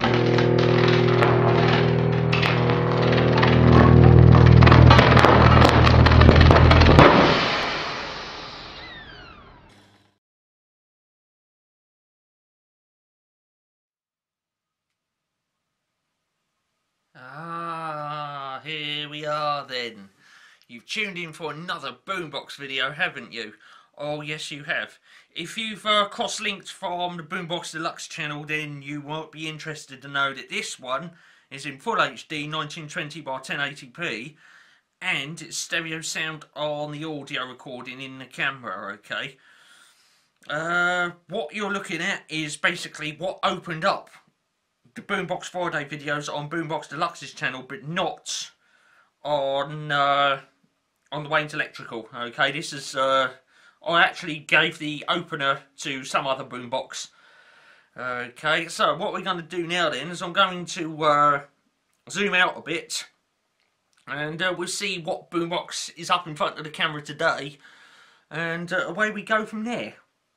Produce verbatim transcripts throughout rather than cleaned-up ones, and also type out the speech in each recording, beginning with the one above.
Ah, here we are then. You've tuned in for another BoomBox video, haven't you? Oh yes you have. If you've uh, cross-linked from the BoomBoxDeluxe channel, then you might be interested to know that this one is in full H D nineteen twenty by ten eighty p and it's stereo sound on the audio recording in the camera, okay? Uh, what you're looking at is basically what opened up the BoomBox Friday videos on BoomBoxDeluxe's channel, but not on uh, on the Wayne's Electrical. Okay, this is uh, I actually gave the opener to some other boombox. Okay, so what we're going to do now then is I'm going to uh, zoom out a bit, and uh, we'll see what boombox is up in front of the camera today, and uh, away we go from there.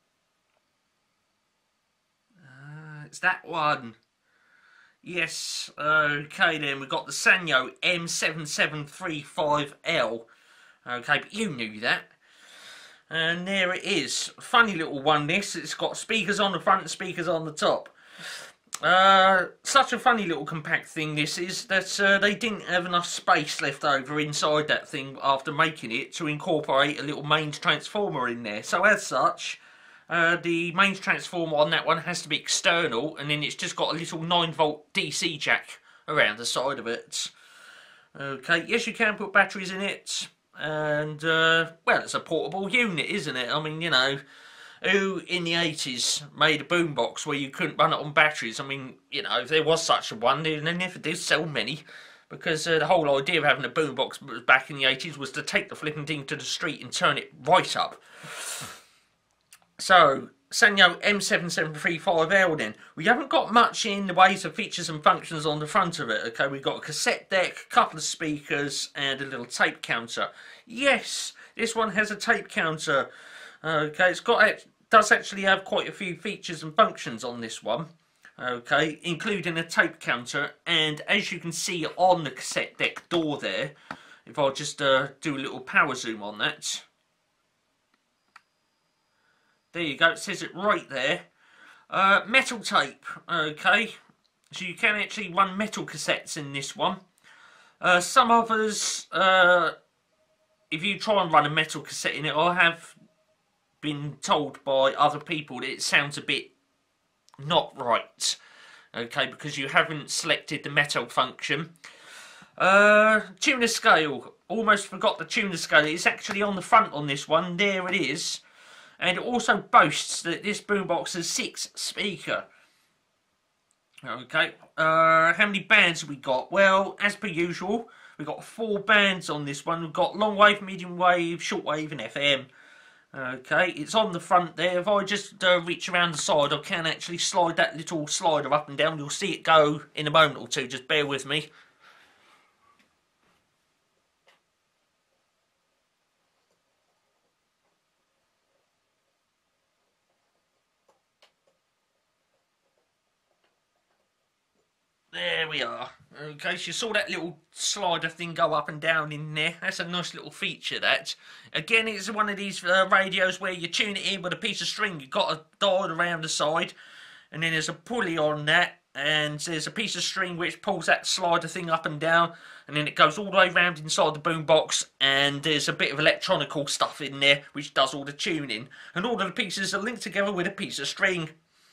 Uh, it's that one. Yes, okay then, we've got the Sanyo M seven seven three five L. Okay, but you knew that. And there it is. Funny little one this. It's got speakers on the front and speakers on the top. Uh, such a funny little compact thing this is, that uh, they didn't have enough space left over inside that thing after making it to incorporate a little mains transformer in there. So as such, Uh, the mains transformer on that one has to be external, and then it's just got a little nine volt D C jack around the side of it. Okay, yes you can put batteries in it, and uh, well, it's a portable unit, isn't it? I mean, you know, who in the eighties made a boombox where you couldn't run it on batteries? I mean, you know, if there was such a one, they never did sell many, because uh, the whole idea of having a boombox back in the eighties was to take the flipping thing to the street and turn it right up. So, Sanyo M seven seven three five L then. We haven't got much in the ways of features and functions on the front of it, okay? We've got a cassette deck, a couple of speakers, and a little tape counter. Yes, this one has a tape counter. Okay, it's got, it does actually have quite a few features and functions on this one. Okay, including a tape counter, and as you can see on the cassette deck door there, if I just uh, do a little power zoom on that. There you go, it says it right there. Uh, metal tape, okay. So you can actually run metal cassettes in this one. Uh, some others, uh, if you try and run a metal cassette in it, I have been told by other people that it sounds a bit not right. Okay, because you haven't selected the metal function. Uh, tuner scale, almost forgot the tuner scale. It's actually on the front on this one, there it is. And it also boasts that this boombox has six speaker. Okay, uh, how many bands have we got? Well, as per usual, we've got four bands on this one. We've got long wave, medium wave, short wave and F M. Okay, it's on the front there. If I just uh, reach around the side, I can actually slide that little slider up and down. You'll see it go in a moment or two, just bear with me. There we are. Okay, so you saw that little slider thing go up and down in there. That's a nice little feature, that. Again, it's one of these uh, radios where you tune it in with a piece of string. You've got a dial around the side, and then there's a pulley on that, and there's a piece of string which pulls that slider thing up and down, and then it goes all the way around inside the boombox, and there's a bit of electronical stuff in there which does all the tuning. And all of the pieces are linked together with a piece of string.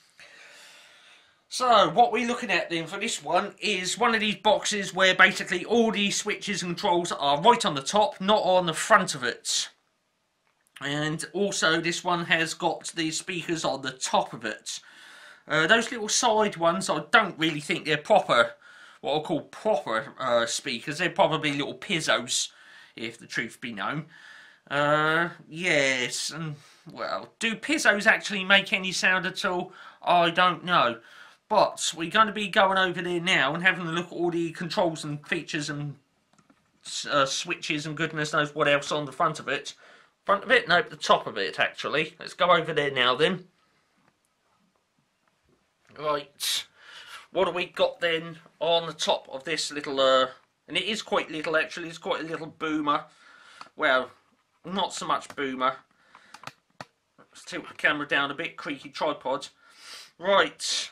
So, what we're looking at then for this one is one of these boxes where basically all these switches and controls are right on the top, not on the front of it. And also this one has got the speakers on the top of it. Uh, those little side ones, I don't really think they're proper, what I call proper uh, speakers. They're probably little pizzos, if the truth be known. Uh, yes, and well, do pizzos actually make any sound at all? I don't know. But we're going to be going over there now and having a look at all the controls and features and uh, switches and goodness knows what else on the front of it. Front of it? Nope, the top of it actually. Let's go over there now then. Right. what have we got then on the top of this little, uh, and it is quite little actually, it's quite a little boomer. Well, not so much boomer. Let's tilt the camera down a bit, creaky tripod. Right.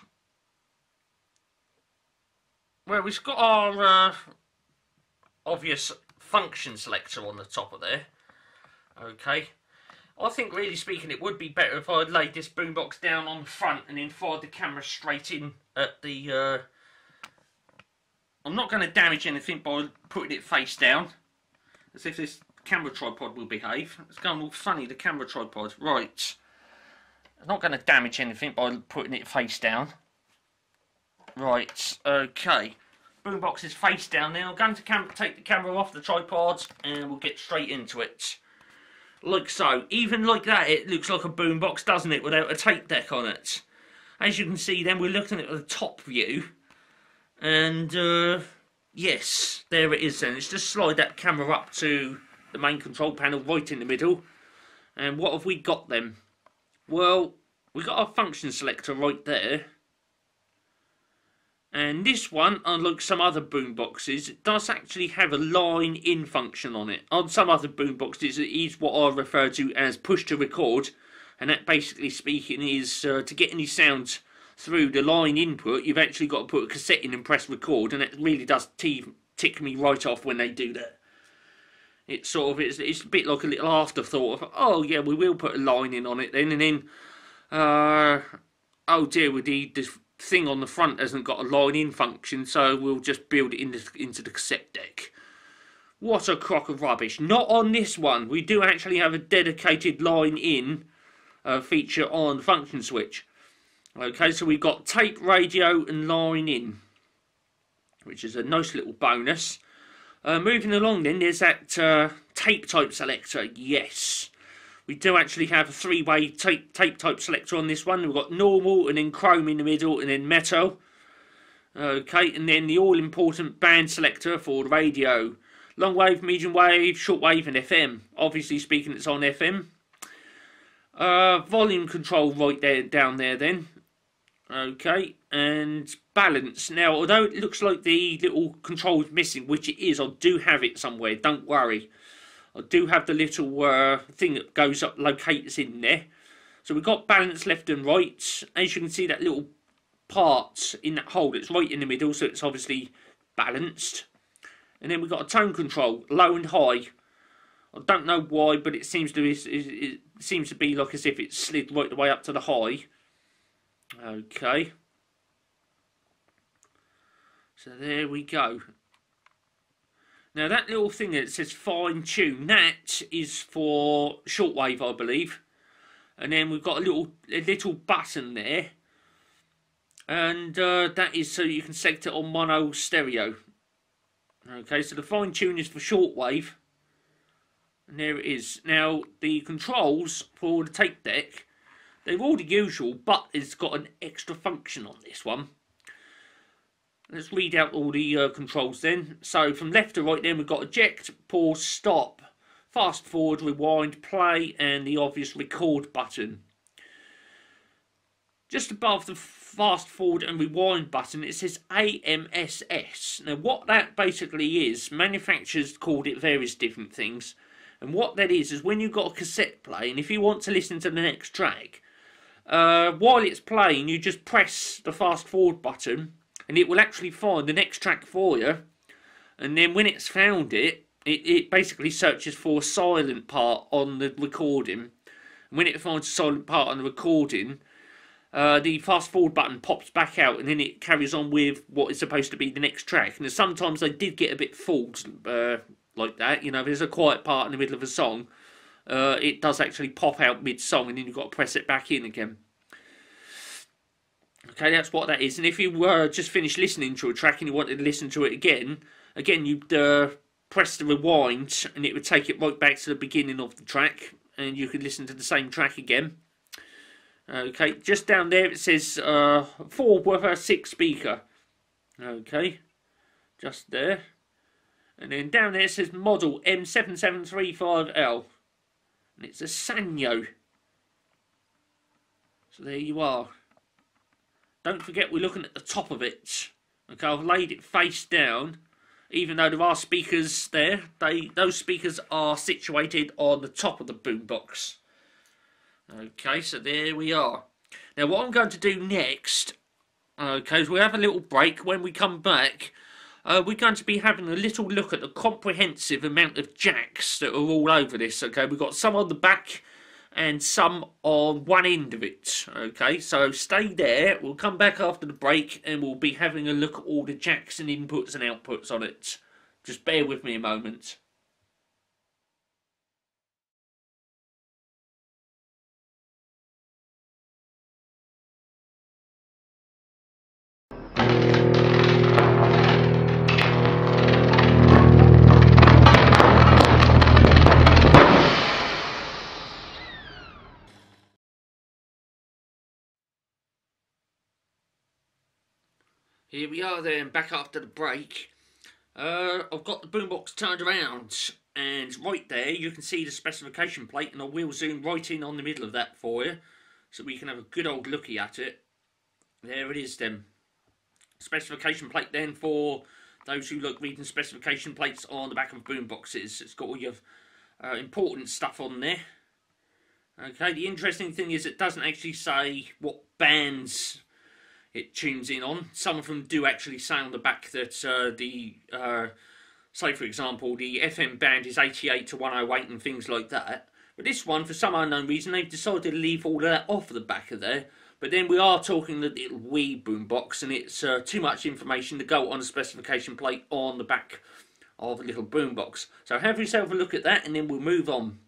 Well, we've got our uh, obvious function selector on the top of there. Okay. I think, really speaking, it would be better if I laid this boombox down on the front and then fired the camera straight in at the... Uh... I'm not going to damage anything by putting it face down, as if this camera tripod will behave. It's going all funny, the camera tripod. Right. I'm not going to damage anything by putting it face down. Right, okay. Boombox is face down now. I'm going to cam take the camera off the tripod and we'll get straight into it. Like so. Even like that, it looks like a boombox, doesn't it, without a tape deck on it. As you can see then, we're looking at the top view. And, uh, yes, there it is then. Let's just slide that camera up to the main control panel right in the middle. And what have we got then? Well, we've got our function selector right there. And this one, unlike some other boomboxes, it does actually have a line in function on it. On some other boomboxes, it is what I refer to as push to record, and that basically speaking is uh, to get any sound through the line input, you've actually got to put a cassette in and press record, and it really does tick me right off when they do that. It's sort of, it's, it's a bit like a little afterthought of, oh yeah, we will put a line in on it then, and then, uh, oh dear, with the, the thing on the front hasn't got a line in function, so we'll just build it into, into the cassette deck. What a crock of rubbish. Not on this one. We do actually have a dedicated line in uh, feature on the function switch. Okay, so we've got tape, radio and line in, which is a nice little bonus. Uh, moving along then, there's that uh, tape type selector. Yes. We do actually have a three-way tape, tape type selector on this one. We've got normal and then chrome in the middle and then metal. Okay, and then the all-important band selector for the radio. Long wave, medium wave, short wave and F M. Obviously speaking, it's on F M. Uh, volume control right there, down there then. Okay, and balance. Now, although it looks like the little control is missing, which it is, I do have it somewhere, don't worry. I do have the little uh, thing that goes up, locates in there. So we've got balance left and right. As you can see, that little part in that hole, it's right in the middle, so it's obviously balanced. And then we've got a tone control, low and high. I don't know why, but it seems to be, it seems to be like as if it's slid right the way up to the high. Okay. So there we go. Now that little thing that says fine tune, that is for shortwave, I believe. And then we've got a little a little button there. And uh, that is so you can select it on mono stereo. Okay, so the fine tune is for shortwave. And there it is. Now the controls for the tape deck, they're all the usual, but it's got an extra function on this one. Let's read out all the uh, controls then. So from left to right then we've got eject, pause, stop, fast forward, rewind, play and the obvious record button. Just above the fast forward and rewind button it says A M S S. Now what that basically is, manufacturers called it various different things. And what that is, is when you've got a cassette playing, if you want to listen to the next track, uh, while it's playing you just press the fast forward button and it will actually find the next track for you. And then when it's found it, it, it basically searches for a silent part on the recording. And when it finds a silent part on the recording, uh, the fast forward button pops back out and then it carries on with what is supposed to be the next track. And sometimes they did get a bit fooled uh, like that. You know, if there's a quiet part in the middle of a song, uh, it does actually pop out mid-song and then you've got to press it back in again. Okay, that's what that is. And if you uh, just finished listening to a track and you wanted to listen to it again, again you'd uh, press the rewind and it would take it right back to the beginning of the track and you could listen to the same track again. Okay, just down there it says uh, four woofer, six speaker. Okay, just there. And then down there it says model M seven seven three five L. And it's a Sanyo. So there you are. don't forget we're looking at the top of it. Okay, I've laid it face down. Even though there are speakers there, they those speakers are situated on the top of the boombox. Okay, so there we are. Now what I'm going to do next, okay, is we'll have a little break. When we come back, uh, we're going to be having a little look at the comprehensive amount of jacks that are all over this. Okay, we've got some on the back and some on one end of it. Okay, so stay there. We'll come back after the break and we'll be having a look at all the jacks and inputs and outputs on it. Just bear with me a moment. Here we are then, back after the break. Uh, I've got the boombox turned around, and right there you can see the specification plate, and I will zoom right in on the middle of that for you, so we can have a good old looky at it. There it is then. Specification plate then, for those who like reading specification plates on the back of boomboxes. It's got all your uh, important stuff on there. Okay, the interesting thing is it doesn't actually say what bands it tunes in on. Some of them do actually say on the back that uh, the, uh, say for example, the F M band is eighty-eight to one oh eight and things like that. But this one, for some unknown reason, they've decided to leave all of that off the back of there. But then we are talking the little wee boombox, and it's uh, too much information to go on a specification plate on the back of a little boombox. So have yourself a look at that, and then we'll move on.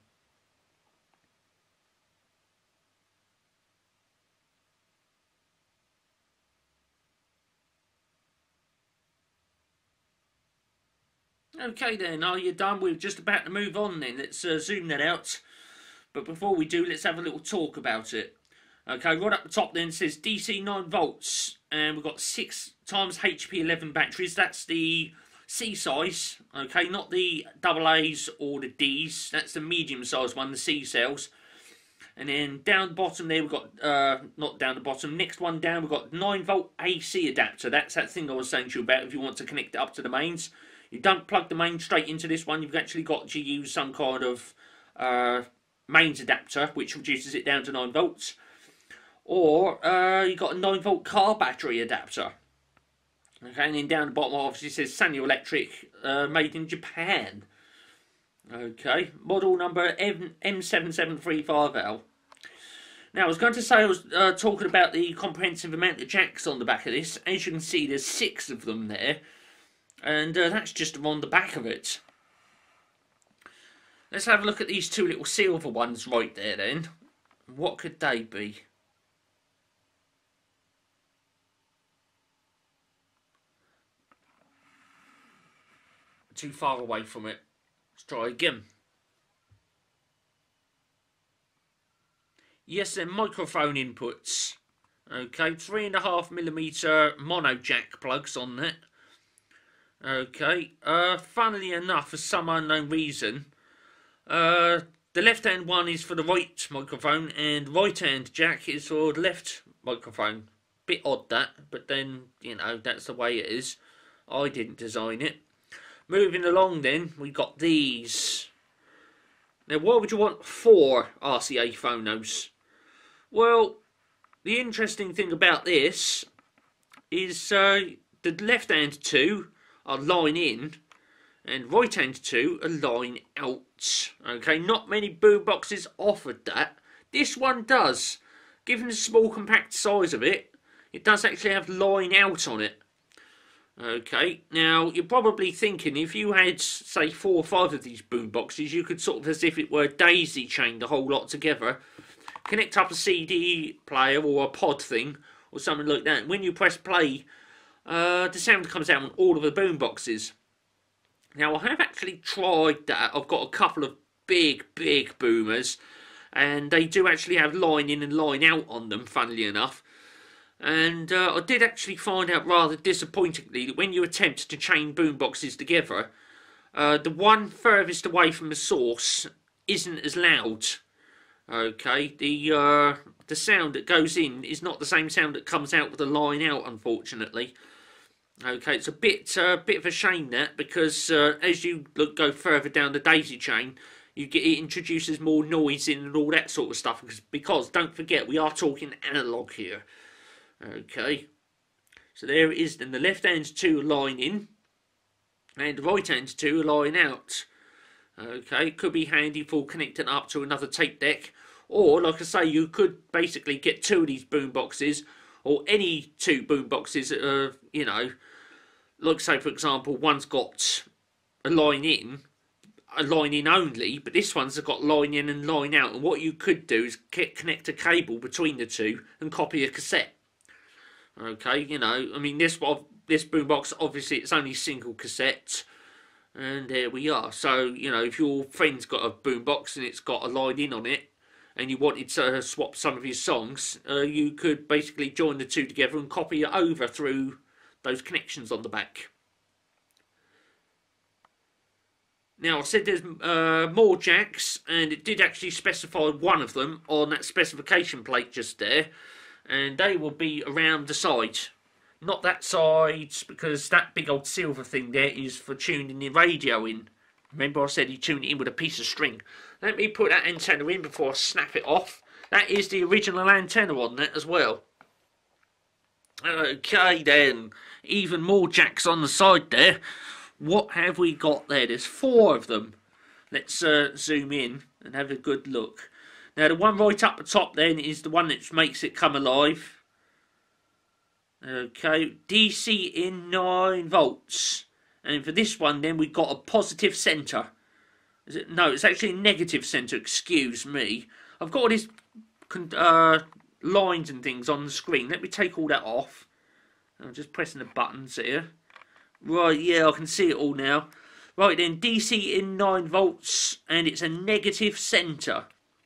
Okay then, are you done? We're just about to move on then. Let's uh, zoom that out. But before we do, let's have a little talk about it. Okay, right up the top then says D C nine volts. And we've got six times H P eleven batteries. That's the C size. Okay, not the double A's or the D's. That's the medium size one, the C cells. And then down the bottom there we've got, uh, not down the bottom, next one down we've got nine volt A C adapter. That's that thing I was saying to you about if you want to connect it up to the mains. You don't plug the main straight into this one. You've actually got to use some kind of uh, mains adapter, which reduces it down to nine volts. Or uh, you've got a nine volt car battery adapter. Okay, and then down the bottom obviously says Sanyo Electric, uh, made in Japan. Okay, model number M seven seven three five L. Now I was going to say I was uh, talking about the comprehensive amount of jacks on the back of this. As you can see, there's six of them there. And uh, that's just on the back of it. Let's have a look at these two little silver ones right there then. What could they be? Too far away from it. Let's try again. Yes, they're microphone inputs. Okay, three and a half millimeter mono jack plugs on that. Okay, uh, funnily enough, for some unknown reason, uh, the left-hand one is for the right microphone, and right-hand jack is for the left microphone. Bit odd that, but then, you know, that's the way it is. I didn't design it. Moving along then, we got these. Now, why would you want four R C A phonos? Well, the interesting thing about this is uh, the left-hand two are line in, and right hand two are line out. Okay, not many boomboxes offered that. This one does. Given the small compact size of it, it does actually have line out on it. Okay, now you're probably thinking if you had, say, four or five of these boomboxes, you could sort of, as if it were daisy chained the whole lot together, connect up a C D player or a pod thing or something like that. And when you press play, Uh, the sound comes out on all of the boomboxes. Now, I have actually tried that. I've got a couple of big, big boomers, and they do actually have line in and line out on them, funnily enough. And uh, I did actually find out rather disappointingly that when you attempt to chain boomboxes together, uh, the one furthest away from the source isn't as loud. Okay, the uh, the sound that goes in is not the same sound that comes out with the line out, unfortunately. Okay, it's a bit uh, bit of a shame that, because uh, as you look, go further down the daisy chain, you get it introduces more noise in and all that sort of stuff. Because, because don't forget, we are talking analog here. Okay, so there it is. Then the left hand two are line in, and the right hand two are line out. Okay, could be handy for connecting up to another tape deck, or like I say, you could basically get two of these boom boxes, or any two boom boxes that are, you know, like say for example, one's got a line in, a line in only, but this one's got line in and line out. And what you could do is connect a cable between the two and copy a cassette. Okay, you know, I mean this this boombox, obviously it's only single cassette, and there we are. So you know, if your friend's got a boombox and it's got a line in on it, and you wanted to swap some of his songs, uh, you could basically join the two together and copy it over through those connections on the back. Now, I said there's uh, more jacks, and it did actually specify one of them on that specification plate just there, and they will be around the side. Not that side, because that big old silver thing there is for tuning the radio in. Remember I said you tune it in with a piece of string. Let me put that antenna in before I snap it off. That is the original antenna on that as well. Okay then, even more jacks on the side there. What have we got there? There's four of them. Let's uh, zoom in and have a good look. Now the one right up the top then is the one that makes it come alive. Okay, D C in nine volts. And for this one then we've got a positive centre. Is it? No, it's actually a negative centre, excuse me. I've got all these uh, lines and things on the screen. Let me take all that off. I'm just pressing the buttons here. Right, yeah, I can see it all now. Right then, D C in nine volts, and it's a negative centre.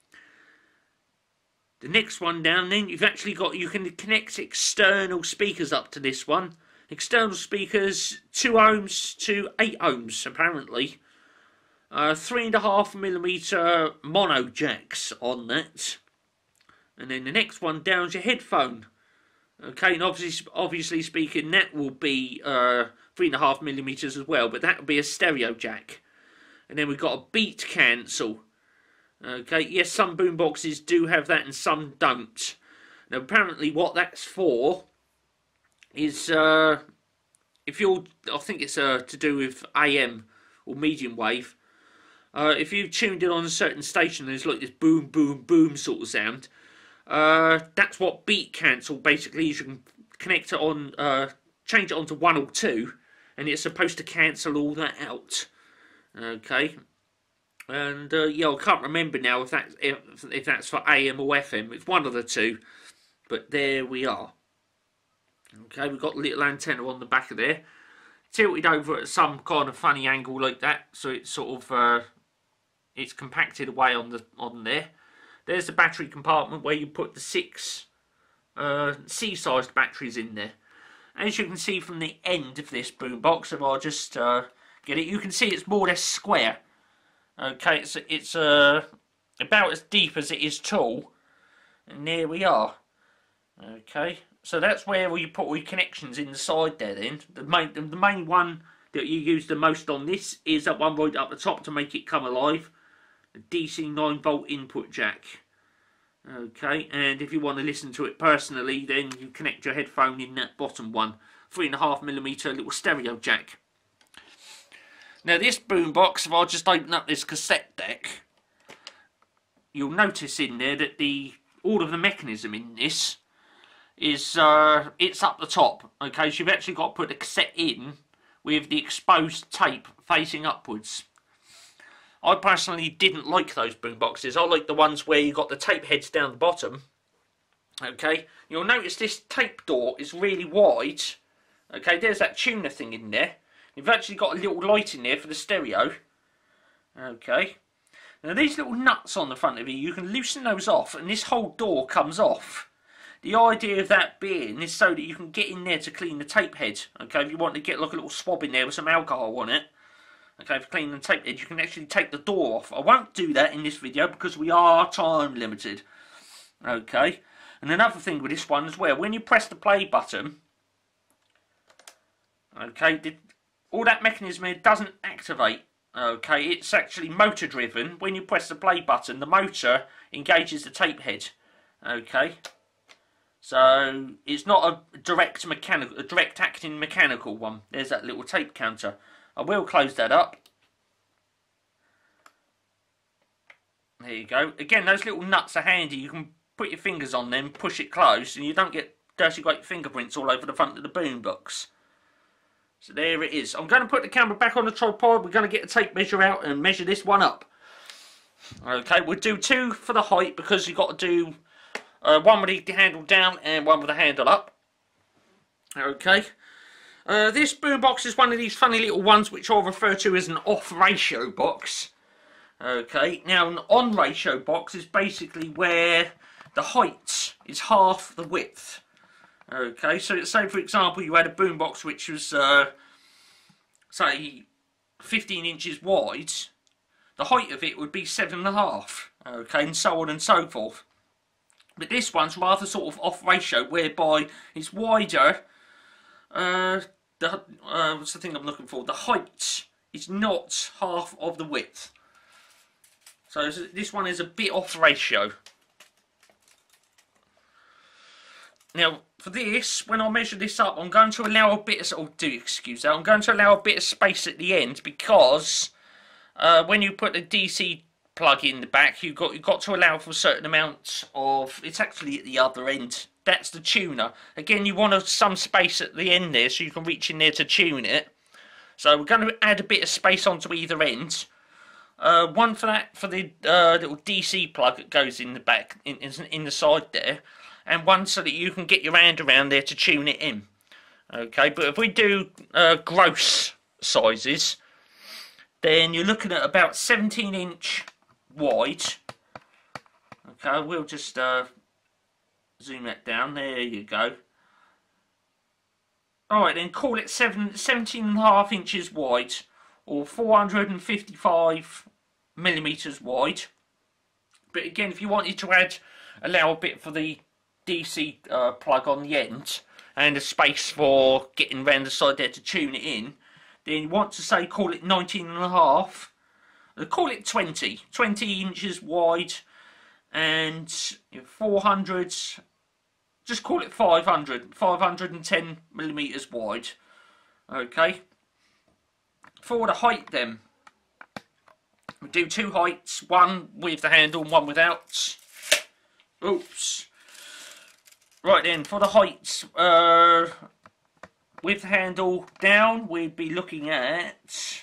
The next one down then, you've actually got, you can connect external speakers up to this one. External speakers, two ohms to eight ohms, apparently. Uh, three and a half millimeter mono jacks on that. And then the next one down is your headphone. Okay, and obviously, obviously speaking, that will be uh, three and a half millimeters as well, but that will be a stereo jack. And then we've got a beat cancel. Okay, yes, some boomboxes do have that and some don't. Now, apparently, what that's for is uh, if you're, I think it's uh, to do with A M or medium wave. Uh, if you've tuned in on a certain station, there's like this boom, boom, boom sort of sound. Uh, that's what beat cancel basically is. You can connect it on, uh, change it onto one or two, and it's supposed to cancel all that out. Okay, and uh, yeah, I can't remember now if that's if, if that's for A M or F M. It's one of the two, but there we are. Okay, we've got a little antenna on the back of there, tilted over at some kind of funny angle like that, so it's sort of uh, it's compacted away on the on there. There's the battery compartment where you put the six uh, C-sized batteries in there. As you can see from the end of this boombox, if I just uh, get it, you can see it's more or less square. Okay, it's it's uh, about as deep as it is tall, and there we are. Okay, so that's where we put all your connections in the side there. Then the main the main one that you use the most on this is that one right up the top to make it come alive. D C nine volt input jack. Okay, and if you want to listen to it personally, then you connect your headphone in that bottom one. Three and a half millimeter little stereo jack. Now this boombox, if I just open up this cassette deck, you'll notice in there that the all of the mechanism in this is uh, it's up the top. Okay, so you've actually got to put the cassette in with the exposed tape facing upwards. I personally didn't like those boomboxes. I like the ones where you got the tape heads down the bottom. Okay, you'll notice this tape door is really wide. Okay, there's that tuner thing in there. You've actually got a little light in there for the stereo. Okay, now these little nuts on the front of it, you can loosen those off, and this whole door comes off. The idea of that being is so that you can get in there to clean the tape head. Okay, if you want to get like a little swab in there with some alcohol on it. Okay, for cleaning the tape head, you can actually take the door off. I won't do that in this video because we are time limited. Okay, And another thing with this one as well, when you press the play button, okay, the, all that mechanism here doesn't activate. Okay, it's actually motor driven. When you press the play button, the motor engages the tape head. Okay, so it's not a direct mechanical, a direct acting mechanical one. There's that little tape counter. I will close that up. There you go. Again, those little nuts are handy. You can put your fingers on them, push it close, and you don't get dirty great fingerprints all over the front of the boombox. So there it is. I'm going to put the camera back on the tripod. We're going to get a tape measure out and measure this one up. Okay, we'll do two for the height because you've got to do uh, one with the handle down and one with the handle up. Okay. Uh, this boombox is one of these funny little ones which I'll refer to as an off-ratio box. Okay, now an on-ratio box is basically where the height is half the width. Okay, so say for example you had a boombox which was, uh, say, fifteen inches wide, the height of it would be seven and a half. Okay, and so on and so forth. But this one's rather sort of off ratio, whereby it's wider. Uh, the uh, what's the thing I'm looking for? The height is not half of the width. So this one is a bit off ratio. Now, for this, when I measure this up, I'm going to allow a bit of, oh, do excuse that, I'm going to allow a bit of space at the end because uh, when you put a D C plug in the back, you've got, you've got to allow for a certain amount of, it's actually at the other end, that's the tuner. Again, you want a, some space at the end there so you can reach in there to tune it. So we're going to add a bit of space onto either end. Uh, one for that, for the uh, little D C plug that goes in the back, in, in the side there. And one so that you can get your hand around there to tune it in. Okay, but if we do uh, gross sizes, then you're looking at about seventeen inch wide. Okay, we'll just uh, zoom that down. There you go. Alright, then call it seven, seventeen and a half inches wide, or four hundred fifty-five millimeters wide. But again, if you wanted to add, allow a bit for the D C uh, plug on the end and a space for getting round the side there to tune it in, then you want to say call it nineteen and a half, uh, call it twenty, twenty inches wide and four hundred, just call it five hundred, five hundred ten millimeters wide. Okay, for the height then, we do two heights, one with the handle and one without. Oops. Right then, for the heights, uh, with the handle down, we'd be looking at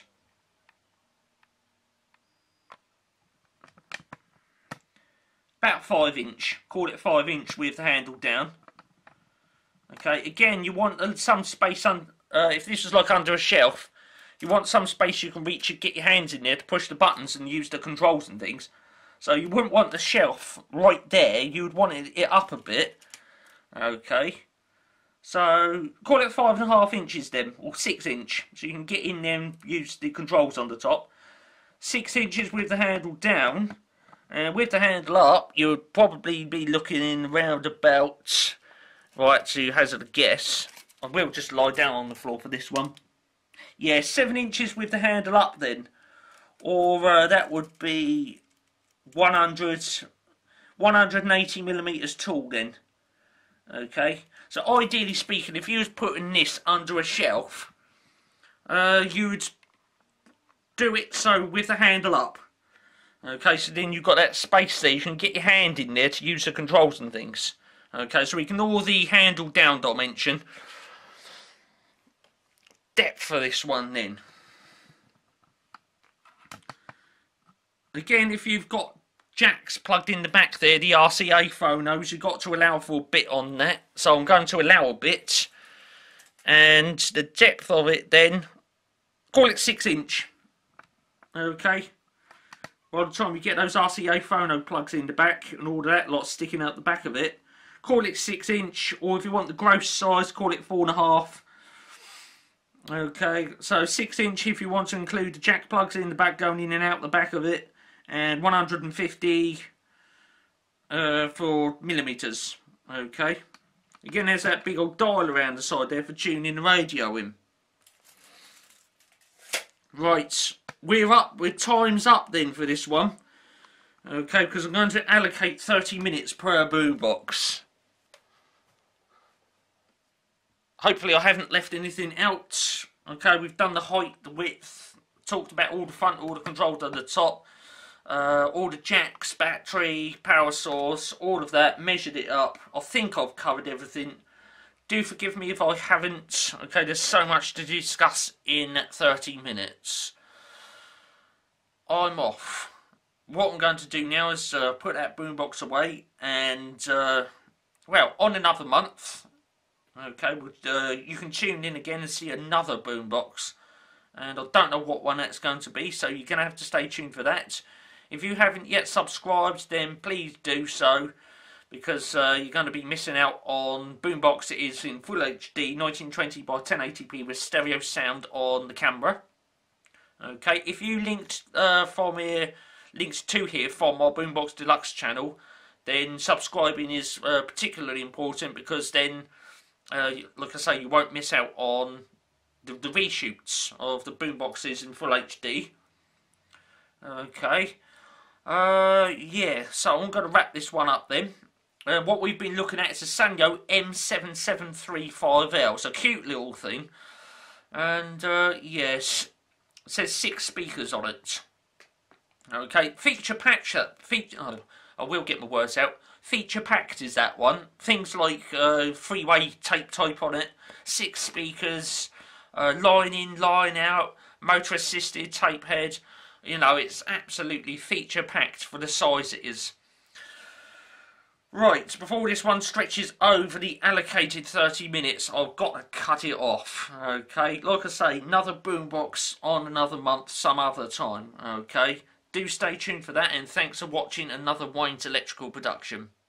about five inch. Call it five inch with the handle down. Okay, again, you want some space on. Uh, if this was like under a shelf, you want some space you can reach and get your hands in there to push the buttons and use the controls and things. So you wouldn't want the shelf right there. You would want it, it up a bit. Okay, so call it five and a half inches then, or six inch, so you can get in there and use the controls on the top. Six inches with the handle down, and with the handle up, you would probably be looking in around about, right, to hazard a guess, I will just lie down on the floor for this one. Yeah, seven inches with the handle up then, or uh, that would be one hundred, one hundred eighty millimeters tall then. Okay, so ideally speaking, if you was putting this under a shelf, uh, you'd do it so with the handle up. Okay, so then you've got that space there, you can get your hand in there to use the controls and things. Okay, so ignore the handle down dimension. Depth for this one then. Again, if you've got jacks plugged in the back there, the R C A phonos, you've got to allow for a bit on that. So I'm going to allow a bit. And the depth of it then, call it six inch. Okay. By the time you get those R C A phono plugs in the back and all that lot sticking out the back of it, call it six inch, or if you want the gross size, call it four and a half. Okay, so six inch if you want to include the jack plugs in the back going in and out the back of it, and one hundred fifty uh, for millimeters. Okay. Again, there's that big old dial around the side there for tuning the radio in. Right, we're up, we're time's up then for this one. Okay, because I'm going to allocate thirty minutes per boombox. Hopefully I haven't left anything out. Okay, we've done the height, the width, talked about all the front, all the controls at the top, uh, all the jacks, battery, power source, all of that, measured it up. I think I've covered everything. Do forgive me if I haven't. Okay, there's so much to discuss in thirty minutes. I'm off. What I'm going to do now is uh, put that boombox away and, uh, well, on another month, okay, uh, you can tune in again and see another boombox. And I don't know what one that's going to be, so you're going to have to stay tuned for that. If you haven't yet subscribed, then please do so, because uh, you're going to be missing out on boombox. It is in full H D, nineteen twenty by ten eighty p with stereo sound on the camera. Okay, if you linked uh, from here, links to here from my BoomBox Deluxe channel, then subscribing is uh, particularly important, because then, uh, like I say, you won't miss out on the, the reshoots of the boomboxes in full H D. Okay, uh, yeah, so I'm going to wrap this one up then. Uh, what we've been looking at is a Sanyo M seven seven three five L. It's a cute little thing. And, uh, yes, it says six speakers on it. Okay, feature packed, feature, oh, I will get my words out. Feature packed is that one. Things like uh, three-way tape type on it, six speakers, uh, line in, line out, motor assisted tape head. You know, it's absolutely feature packed for the size it is. Right, before this one stretches over the allocated thirty minutes, I've got to cut it off. Okay, like I say, another boombox on another month, some other time. Okay, do stay tuned for that, and thanks for watching another Wayne's Electrical production.